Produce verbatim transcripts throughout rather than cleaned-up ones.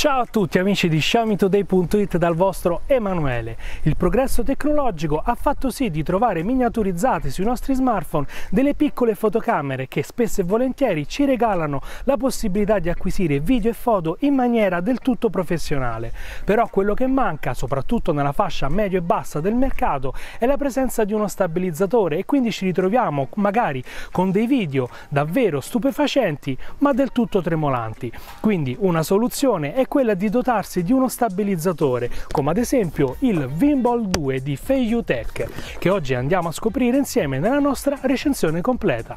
Ciao a tutti amici di Xiaomi Today punto it dal vostro Emanuele. Il progresso tecnologico ha fatto sì di trovare miniaturizzate sui nostri smartphone delle piccole fotocamere che spesso e volentieri ci regalano la possibilità di acquisire video e foto in maniera del tutto professionale. Però quello che manca, soprattutto nella fascia medio e bassa del mercato, è la presenza di uno stabilizzatore e quindi ci ritroviamo magari con dei video davvero stupefacenti ma del tutto tremolanti. Quindi una soluzione è quella di dotarsi di uno stabilizzatore, come ad esempio il Vimbol due di Feiyutech, che oggi andiamo a scoprire insieme nella nostra recensione completa.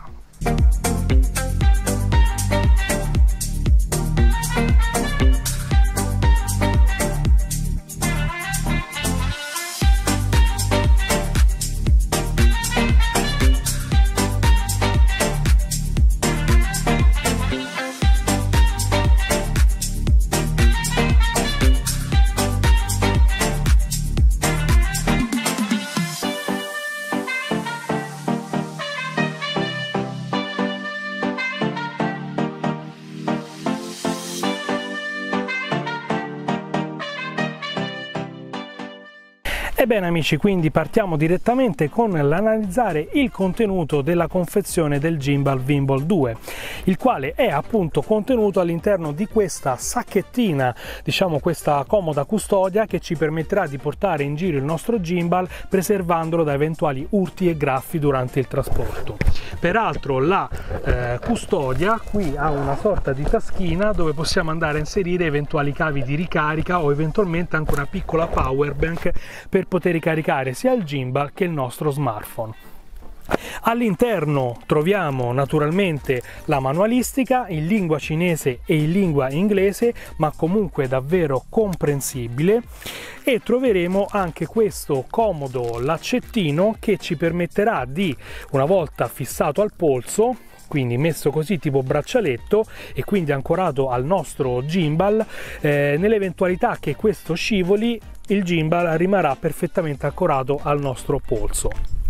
Ebbene amici, quindi partiamo direttamente con l'analizzare il contenuto della confezione del gimbal Vimbol due, il quale è appunto contenuto all'interno di questa sacchettina, diciamo questa comoda custodia che ci permetterà di portare in giro il nostro gimbal preservandolo da eventuali urti e graffi durante il trasporto. Peraltro la eh, custodia qui ha una sorta di taschina dove possiamo andare a inserire eventuali cavi di ricarica o eventualmente anche una piccola power bank per poter ricaricare sia il gimbal che il nostro smartphone. All'interno troviamo naturalmente la manualistica in lingua cinese e in lingua inglese, ma comunque davvero comprensibile, e troveremo anche questo comodo laccettino che ci permetterà di, una volta fissato al polso, quindi messo così tipo braccialetto e quindi ancorato al nostro gimbal, eh, nell'eventualità che questo scivoli, il gimbal rimarrà perfettamente ancorato al nostro polso.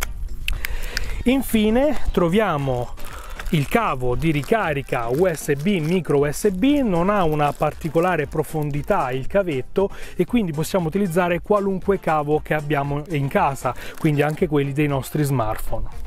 Infine troviamo il cavo di ricarica U S B, micro U S B, non ha una particolare profondità il cavetto e quindi possiamo utilizzare qualunque cavo che abbiamo in casa, quindi anche quelli dei nostri smartphone.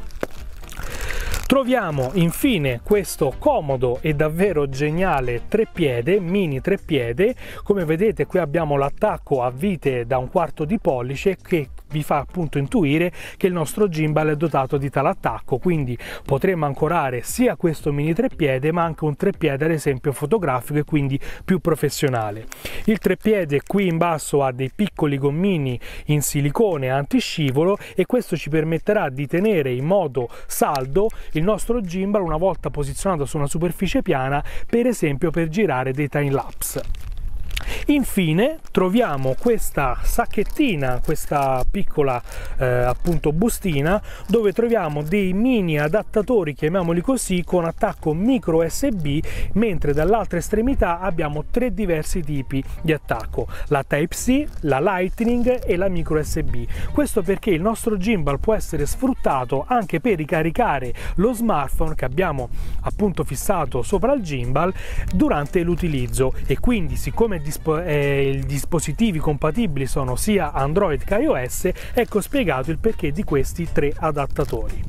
Troviamo infine questo comodo e davvero geniale treppiede, mini treppiede. Come vedete qui abbiamo l'attacco a vite da un quarto di pollice che vi fa appunto intuire che il nostro gimbal è dotato di tale attacco, quindi potremo ancorare sia questo mini treppiede ma anche un treppiede ad esempio fotografico e quindi più professionale. Il treppiede qui in basso ha dei piccoli gommini in silicone antiscivolo e questo ci permetterà di tenere in modo saldo il nostro gimbal una volta posizionato su una superficie piana, per esempio per girare dei time lapse. Infine troviamo questa sacchettina, questa piccola eh, appunto bustina dove troviamo dei mini adattatori, chiamiamoli così, con attacco micro U S B, mentre dall'altra estremità abbiamo tre diversi tipi di attacco: la Type C, la Lightning e la micro U S B. Questo perché il nostro gimbal può essere sfruttato anche per ricaricare lo smartphone che abbiamo appunto fissato sopra il gimbal durante l'utilizzo, e quindi siccome Eh, i dispositivi compatibili sono sia Android che iOS, ecco spiegato il perché di questi tre adattatori.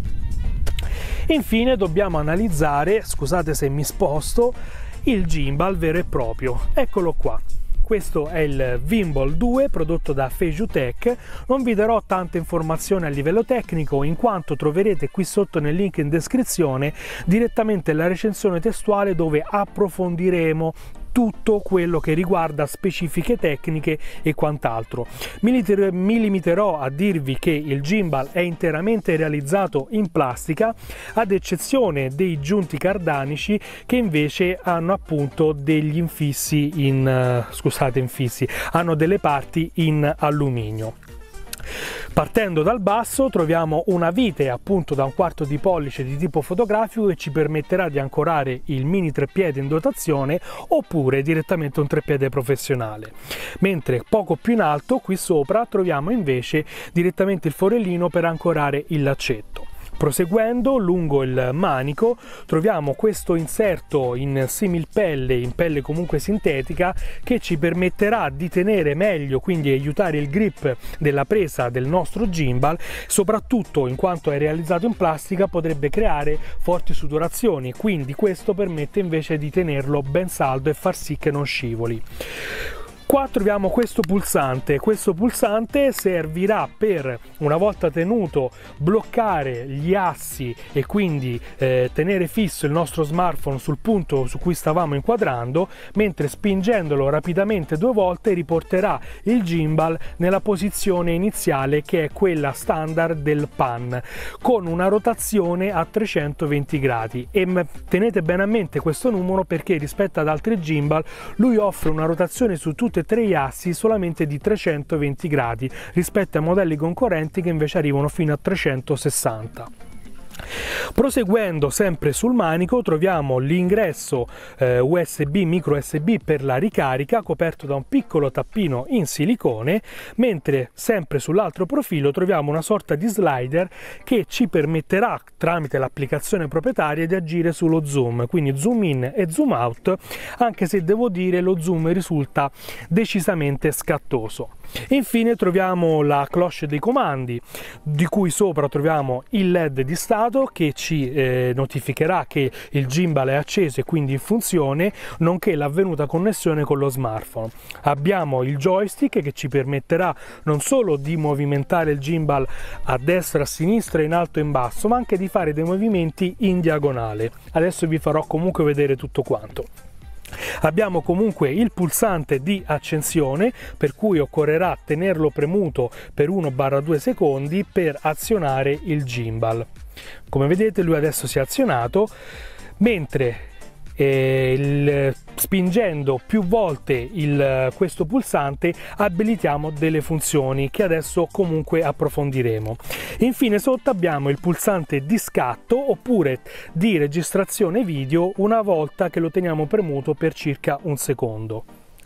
Infine dobbiamo analizzare, scusate se mi sposto, il gimbal vero e proprio. Eccolo qua. Questo è il Vimbol due prodotto da Feiyutech. Non vi darò tante informazioni a livello tecnico in quanto troverete qui sotto nel link in descrizione direttamente la recensione testuale dove approfondiremo tutto quello che riguarda specifiche tecniche e quant'altro. Mi, mi limiterò a dirvi che il gimbal è interamente realizzato in plastica, ad eccezione dei giunti cardanici che invece hanno appunto degli infissi in uh, scusate infissi hanno delle parti in alluminio. Partendo dal basso troviamo una vite appunto da un quarto di pollice di tipo fotografico che ci permetterà di ancorare il mini treppiede in dotazione oppure direttamente un treppiede professionale, mentre poco più in alto qui sopra troviamo invece direttamente il forellino per ancorare il laccetto. Proseguendo lungo il manico troviamo questo inserto in similpelle, in pelle comunque sintetica, che ci permetterà di tenere meglio, quindi aiutare il grip della presa del nostro gimbal, soprattutto in quanto è realizzato in plastica potrebbe creare forti sudorazioni, quindi questo permette invece di tenerlo ben saldo e far sì che non scivoli. Qua troviamo questo pulsante, questo pulsante servirà per, una volta tenuto, bloccare gli assi e quindi eh, tenere fisso il nostro smartphone sul punto su cui stavamo inquadrando, mentre spingendolo rapidamente due volte riporterà il gimbal nella posizione iniziale, che è quella standard del pan, con una rotazione a trecentoventi gradi. E tenete bene a mente questo numero perché rispetto ad altri gimbal lui offre una rotazione su tutte tre gli assi solamente di trecentoventi gradi rispetto ai modelli concorrenti che invece arrivano fino a trecentosessanta. Proseguendo sempre sul manico troviamo l'ingresso eh, U S B, micro U S B per la ricarica, coperto da un piccolo tappino in silicone, mentre sempre sull'altro profilo troviamo una sorta di slider che ci permetterà, tramite l'applicazione proprietaria, di agire sullo zoom, quindi zoom in e zoom out, anche se devo dire lo zoom risulta decisamente scattoso. Infine troviamo la cloche dei comandi, di cui sopra troviamo il led di stato che ci eh, notificherà che il gimbal è acceso e quindi in funzione, nonché l'avvenuta connessione con lo smartphone. Abbiamo il joystick che ci permetterà non solo di movimentare il gimbal a destra, a sinistra, in alto e in basso, ma anche di fare dei movimenti in diagonale. Adesso vi farò comunque vedere tutto quanto. Abbiamo comunque il pulsante di accensione, per cui occorrerà tenerlo premuto per uno due secondi per azionare il gimbal. Come vedete lui adesso si è azionato, mentre eh, il, spingendo più volte il, questo pulsante abilitiamo delle funzioni che adesso comunque approfondiremo. Infine sotto abbiamo il pulsante di scatto oppure di registrazione video una volta che lo teniamo premuto per circa un secondo.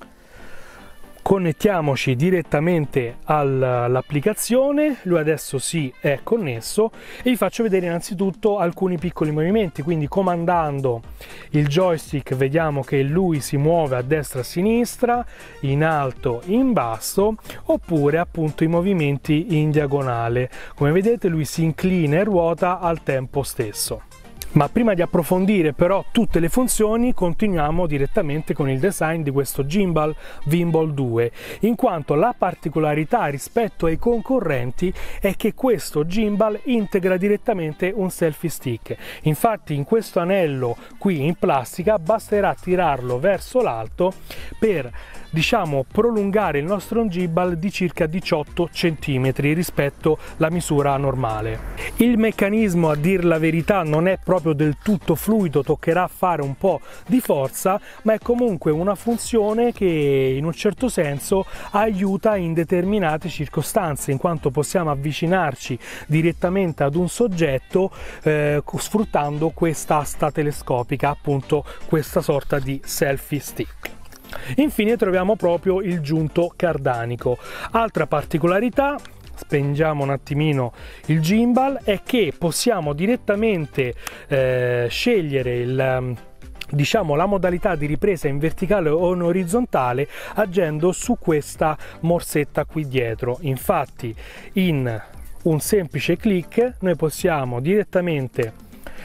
Connettiamoci direttamente all'applicazione, lui adesso si è connesso e vi faccio vedere innanzitutto alcuni piccoli movimenti, quindi comandando il joystick vediamo che lui si muove a destra e a sinistra, in alto e in basso, oppure appunto i movimenti in diagonale. Come vedete lui si inclina e ruota al tempo stesso. Ma prima di approfondire però tutte le funzioni continuiamo direttamente con il design di questo gimbal Vimball due, in quanto la particolarità rispetto ai concorrenti è che questo gimbal integra direttamente un selfie stick. Infatti in questo anello qui in plastica basterà tirarlo verso l'alto per, diciamo, prolungare il nostro gimbal di circa diciotto centimetri rispetto alla misura normale. Il meccanismo, a dir la verità, non è proprio del tutto fluido, toccherà fare un po' di forza, ma è comunque una funzione che in un certo senso aiuta in determinate circostanze, in quanto possiamo avvicinarci direttamente ad un soggetto eh, sfruttando questa asta telescopica, appunto questa sorta di selfie stick. Infine troviamo proprio il giunto cardanico. Altra particolarità, spengiamo un attimino il gimbal, è che possiamo direttamente eh, scegliere il diciamo la modalità di ripresa in verticale o in orizzontale agendo su questa morsetta qui dietro. Infatti in un semplice clic noi possiamo direttamente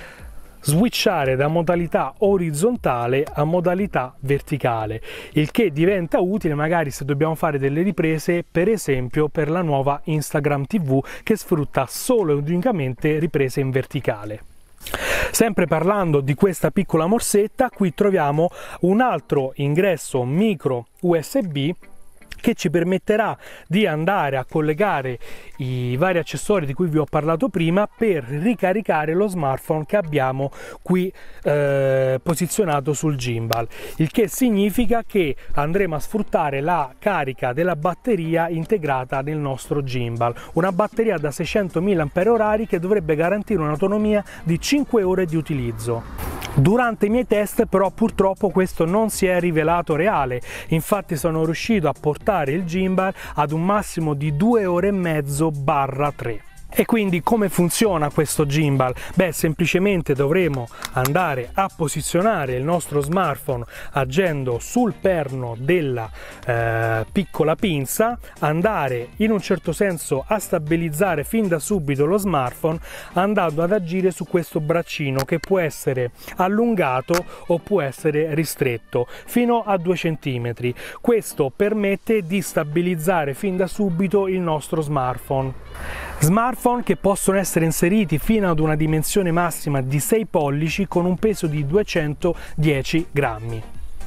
switchare da modalità orizzontale a modalità verticale, il che diventa utile magari se dobbiamo fare delle riprese, per esempio per la nuova Instagram T V che sfrutta solo e unicamente riprese in verticale. Sempre parlando di questa piccola morsetta, qui troviamo un altro ingresso micro U S B che ci permetterà di andare a collegare i vari accessori di cui vi ho parlato prima per ricaricare lo smartphone che abbiamo qui eh, posizionato sul gimbal, il che significa che andremo a sfruttare la carica della batteria integrata nel nostro gimbal, una batteria da seicento milliamperi orari che dovrebbe garantire un'autonomia di cinque ore di utilizzo. Durante i miei test però purtroppo questo non si è rivelato reale, infatti sono riuscito a portare il gimbal ad un massimo di due ore e mezzo barra tre. E quindi come funziona questo gimbal? Beh, semplicemente dovremo andare a posizionare il nostro smartphone agendo sul perno della eh, piccola pinza, andare in un certo senso a stabilizzare fin da subito lo smartphone andando ad agire su questo braccino che può essere allungato o può essere ristretto fino a due centimetri. Questo permette di stabilizzare fin da subito il nostro smartphone. Smartphone che possono essere inseriti fino ad una dimensione massima di sei pollici con un peso di duecentodieci grammi.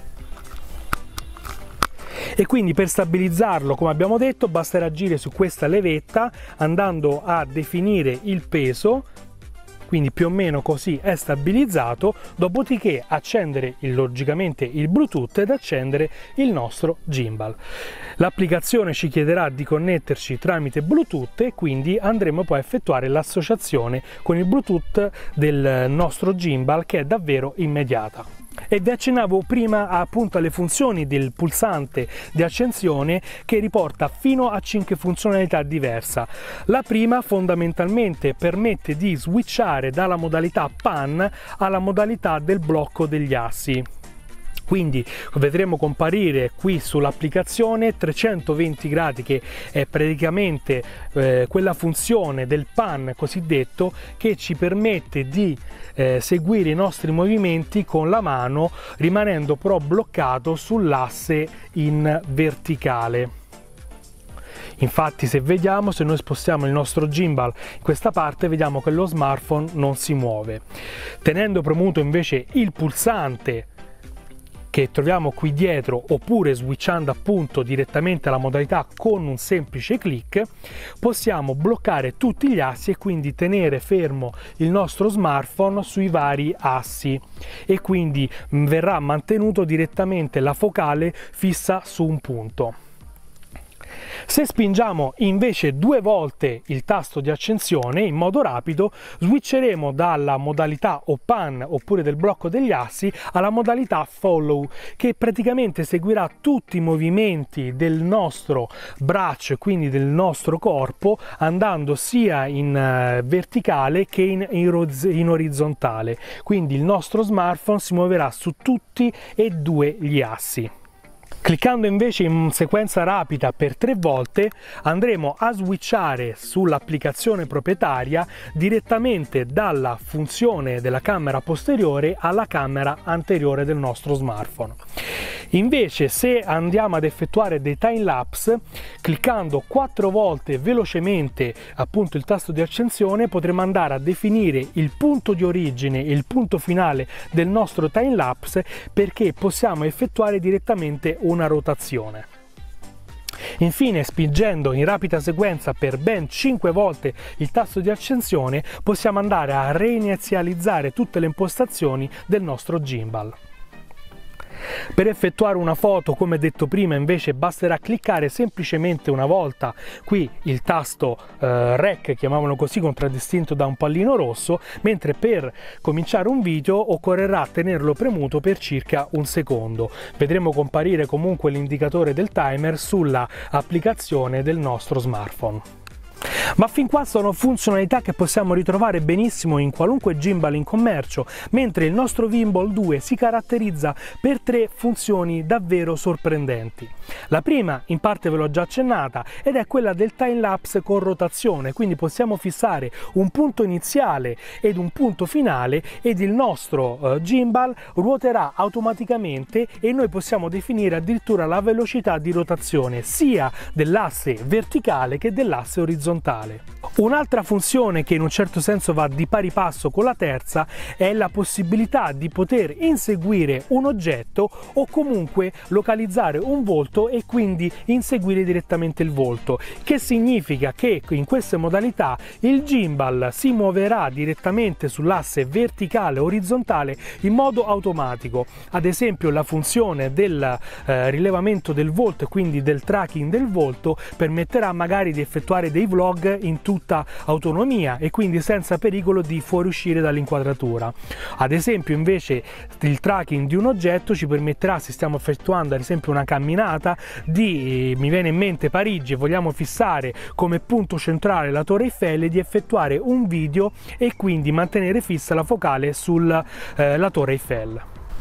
E quindi per stabilizzarlo, come abbiamo detto, basterà agire su questa levetta andando a definire il peso, quindi più o meno così è stabilizzato, dopodiché accendere il, logicamente il Bluetooth ed accendere il nostro gimbal. L'applicazione ci chiederà di connetterci tramite Bluetooth e quindi andremo poi a effettuare l'associazione con il Bluetooth del nostro gimbal, che è davvero immediata. E vi accennavo prima appunto alle funzioni del pulsante di accensione, che riporta fino a cinque funzionalità diverse. La prima fondamentalmente permette di switchare dalla modalità pan alla modalità del blocco degli assi. Quindi vedremo comparire qui sull'applicazione trecentoventi gradi, che è praticamente eh, quella funzione del pan cosiddetto, che ci permette di eh, seguire i nostri movimenti con la mano, rimanendo però bloccato sull'asse in verticale. Infatti, se vediamo, se noi spostiamo il nostro gimbal in questa parte, vediamo che lo smartphone non si muove. Tenendo premuto invece il pulsante che troviamo qui dietro, oppure switchando appunto direttamente alla modalità con un semplice clic, possiamo bloccare tutti gli assi e quindi tenere fermo il nostro smartphone sui vari assi, e quindi verrà mantenuto direttamente la focale fissa su un punto. Se spingiamo invece due volte il tasto di accensione in modo rapido, switcheremo dalla modalità o pan oppure del blocco degli assi alla modalità follow, che praticamente seguirà tutti i movimenti del nostro braccio, quindi del nostro corpo, andando sia in verticale che in, in orizzontale. Quindi il nostro smartphone si muoverà su tutti e due gli assi. Cliccando invece in sequenza rapida per tre volte andremo a switchare sull'applicazione proprietaria direttamente dalla funzione della camera posteriore alla camera anteriore del nostro smartphone. Invece, se andiamo ad effettuare dei time lapse, cliccando quattro volte velocemente appunto il tasto di accensione, potremo andare a definire il punto di origine e il punto finale del nostro time lapse, perché possiamo effettuare direttamente una rotazione. Infine, spingendo in rapida sequenza per ben cinque volte il tasto di accensione, possiamo andare a reinizializzare tutte le impostazioni del nostro gimbal. Per effettuare una foto, come detto prima, invece basterà cliccare semplicemente una volta qui il tasto eh, Rec, chiamiamolo così, contraddistinto da un pallino rosso, mentre per cominciare un video occorrerà tenerlo premuto per circa un secondo. Vedremo comparire comunque l'indicatore del timer sulla applicazione del nostro smartphone. Ma fin qua sono funzionalità che possiamo ritrovare benissimo in qualunque gimbal in commercio, mentre il nostro Vimball due si caratterizza per tre funzioni davvero sorprendenti. La prima, in parte ve l'ho già accennata, ed è quella del time lapse con rotazione, quindi possiamo fissare un punto iniziale ed un punto finale, ed il nostro eh, gimbal ruoterà automaticamente e noi possiamo definire addirittura la velocità di rotazione sia dell'asse verticale che dell'asse orizzontale. Un'altra funzione che in un certo senso va di pari passo con la terza è la possibilità di poter inseguire un oggetto o comunque localizzare un volto e quindi inseguire direttamente il volto, che significa che in queste modalità il gimbal si muoverà direttamente sull'asse verticale o orizzontale in modo automatico. Ad esempio, la funzione del eh, rilevamento del volto e quindi del tracking del volto permetterà magari di effettuare dei vlog in tutti assoluta autonomia e quindi senza pericolo di fuoriuscire dall'inquadratura. Ad esempio invece il tracking di un oggetto ci permetterà, se stiamo effettuando ad esempio una camminata, di, mi viene in mente Parigi e vogliamo fissare come punto centrale la Torre Eiffel, di effettuare un video e quindi mantenere fissa la focale sulla eh, Torre Eiffel.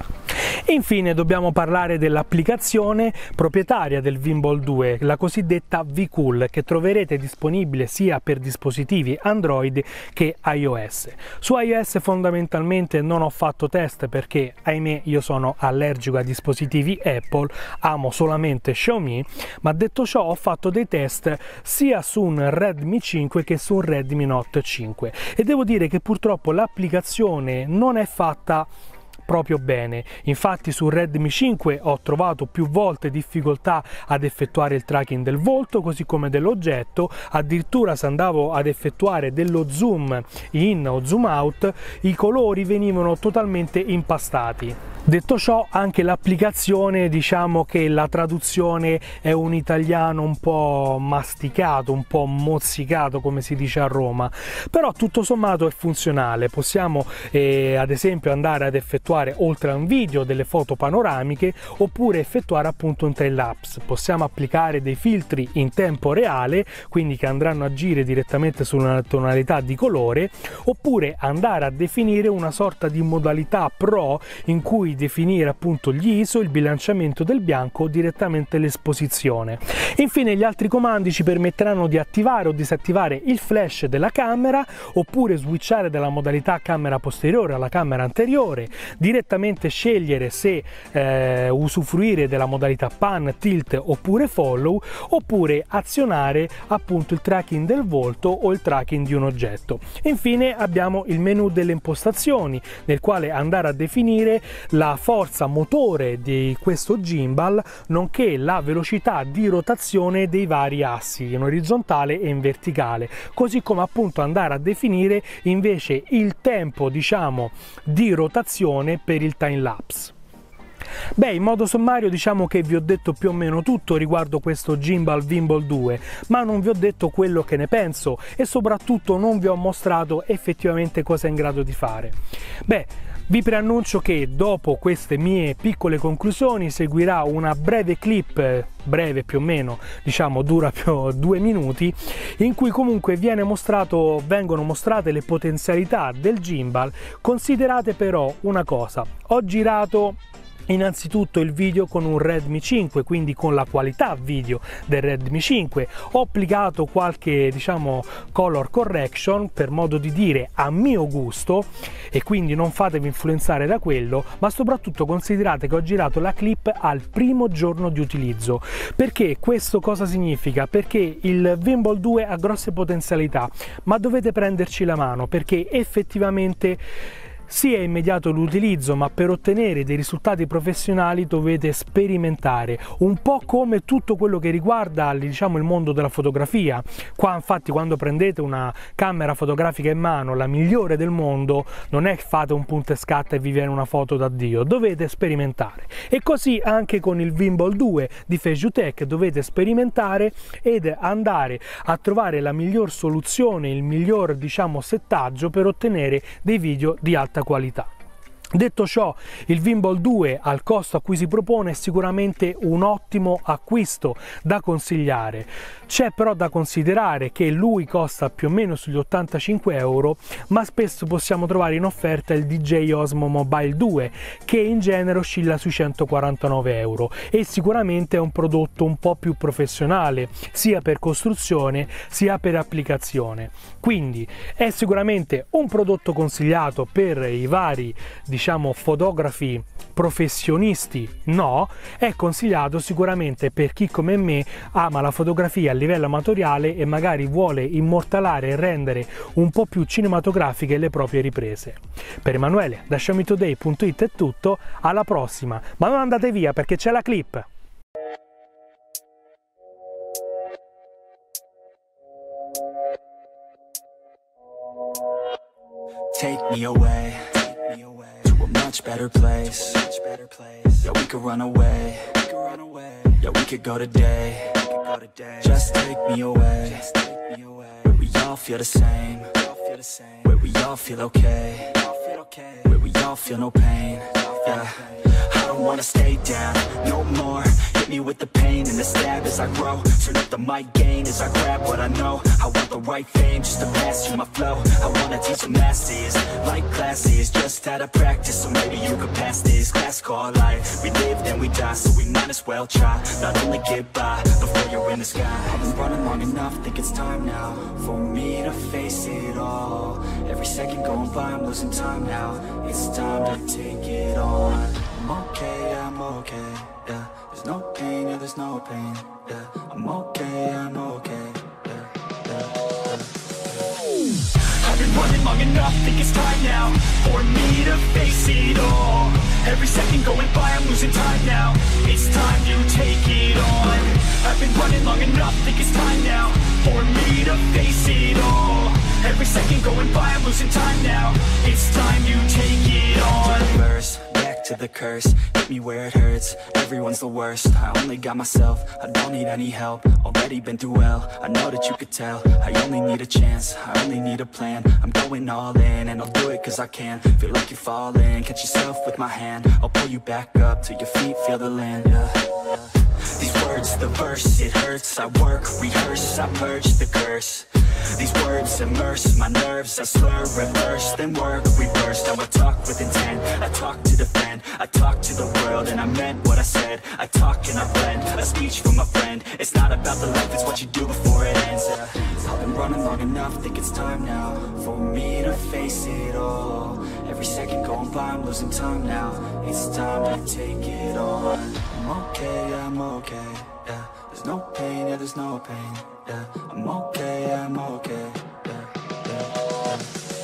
Infine dobbiamo parlare dell'applicazione proprietaria del Vimbol due, la cosiddetta V-Cool, che troverete disponibile sia per dispositivi Android che iOS. Su iOS fondamentalmente non ho fatto test perché, ahimè, io sono allergico a dispositivi Apple, amo solamente Xiaomi, ma detto ciò ho fatto dei test sia su un Redmi cinque che su un Redmi Note cinque e devo dire che purtroppo l'applicazione non è fatta proprio bene. Infatti su Redmi cinque ho trovato più volte difficoltà ad effettuare il tracking del volto così come dell'oggetto, addirittura se andavo ad effettuare dello zoom in o zoom out i colori venivano totalmente impastati. Detto ciò, anche l'applicazione, diciamo che la traduzione è un italiano un po' masticato, un po' mozzicato come si dice a Roma, però tutto sommato è funzionale. Possiamo eh, ad esempio andare ad effettuare oltre a un video delle foto panoramiche oppure effettuare appunto un time lapse. Possiamo applicare dei filtri in tempo reale, quindi che andranno a agire direttamente sulla tonalità di colore, oppure andare a definire una sorta di modalità pro in cui definire appunto gli I S O, il bilanciamento del bianco, direttamente l'esposizione. Infine gli altri comandi ci permetteranno di attivare o disattivare il flash della camera oppure switchare dalla modalità camera posteriore alla camera anteriore, direttamente scegliere se eh, usufruire della modalità pan, tilt oppure follow, oppure azionare appunto il tracking del volto o il tracking di un oggetto. Infine abbiamo il menu delle impostazioni nel quale andare a definire la forza motore di questo gimbal nonché la velocità di rotazione dei vari assi in orizzontale e in verticale, così come appunto andare a definire invece il tempo, diciamo, di rotazione per il time lapse. Beh, in modo sommario diciamo che vi ho detto più o meno tutto riguardo questo gimbal Vimbol due, ma non vi ho detto quello che ne penso e soprattutto non vi ho mostrato effettivamente cosa è in grado di fare. Beh, vi preannuncio che dopo queste mie piccole conclusioni seguirà una breve clip, breve più o meno, diciamo dura più due minuti, in cui comunque viene mostrato, vengono mostrate le potenzialità del gimbal. Considerate però una cosa, ho girato innanzitutto il video con un Redmi cinque, quindi con la qualità video del Redmi cinque, ho applicato qualche diciamo color correction per modo di dire a mio gusto e quindi non fatevi influenzare da quello, ma soprattutto considerate che ho girato la clip al primo giorno di utilizzo. Perché questo cosa significa? Perché il Vimbol due ha grosse potenzialità, ma dovete prenderci la mano perché effettivamente sì, è immediato l'utilizzo, ma per ottenere dei risultati professionali dovete sperimentare, un po' come tutto quello che riguarda, diciamo, il mondo della fotografia. Qua infatti quando prendete una camera fotografica in mano, la migliore del mondo, non è che fate un punta e scatta e vi viene una foto da Dio, dovete sperimentare. E così anche con il Vimbol due di Feijutek dovete sperimentare ed andare a trovare la miglior soluzione, il miglior, diciamo, settaggio per ottenere dei video di alta qualità. Detto ciò, il Vimbol due al costo a cui si propone è sicuramente un ottimo acquisto da consigliare. C'è però da considerare che lui costa più o meno sugli ottantacinque euro, ma spesso possiamo trovare in offerta il D J Osmo Mobile due che in genere oscilla sui centoquarantanove euro e sicuramente è un prodotto un po' più professionale sia per costruzione sia per applicazione. Quindi è sicuramente un prodotto consigliato per i vari, diciamo, fotografi professionisti, no, è consigliato sicuramente per chi come me ama la fotografia a livello amatoriale e magari vuole immortalare e rendere un po' più cinematografiche le proprie riprese. Per Emanuele da Xiaomi Today punto it è tutto, alla prossima, ma non andate via perché c'è la clip! Take me away to a much better place. Yeah, we could run away. Yeah, we could go today. Just take me away where we all all feel the same, where we all feel okay, where we all feel no pain, yeah. I don't wanna stay down, no more. Hit me with the pain and the stab as I grow. Turn up the mic gain as I grab what I know. I want the right fame just to master my flow. I wanna teach the masses, like classes, just how to practice. So maybe you could pass this class called life. We live then we die, so we might as well try. Not only get by before you're in the sky. I've been running long enough, think it's time now for me to face it all. Every second going by, I'm losing time now. It's time to take it on. I'm okay, I'm okay, yeah. There's no pain, yeah, there's no pain, yeah. I'm okay, I'm okay, yeah, yeah, yeah. I've been running long enough, think it's time now for me to face it all. Every second going by, I'm losing time now. It's time to take it on. I've been running long enough, think it's time now for me to face it all. Every second going by, I'm losing time now. It's time to take it on. Reverse, back to the curse, hit me where it hurts. Everyone's the worst, I only got myself. I don't need any help, already been through hell. I know that you could tell, I only need a chance, I only need a plan. I'm going all in, and I'll do it cause I can. Feel like you're falling, catch yourself with my hand. I'll pull you back up till your feet feel the land, yeah. These words, the verse, it hurts. I work, rehearse, I purge the curse. These words immerse my nerves. I slur, reverse, then work, reverse. Now I talk with intent, I talk to defend. I talk to the world and I meant what I said. I talk and I blend, a speech from a friend. It's not about the life, it's what you do before it ends, yeah. I've been running long enough, think it's time now for me to face it all. Every second going by, I'm losing time now. It's time to take it on. I'm okay, I'm okay, yeah. There's no pain, yeah, there's no pain, yeah. I'm okay, I'm okay, yeah, yeah, yeah.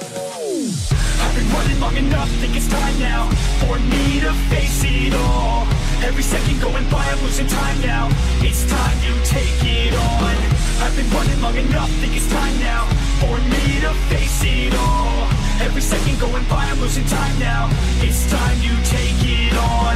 I've been running long enough, think it's time now for me to face it all. Every second going by, I'm losing time now. It's time to take it on. I've been running long enough, think it's time now for me to face it all. Every second going by, I'm losing time now. It's time to take it on.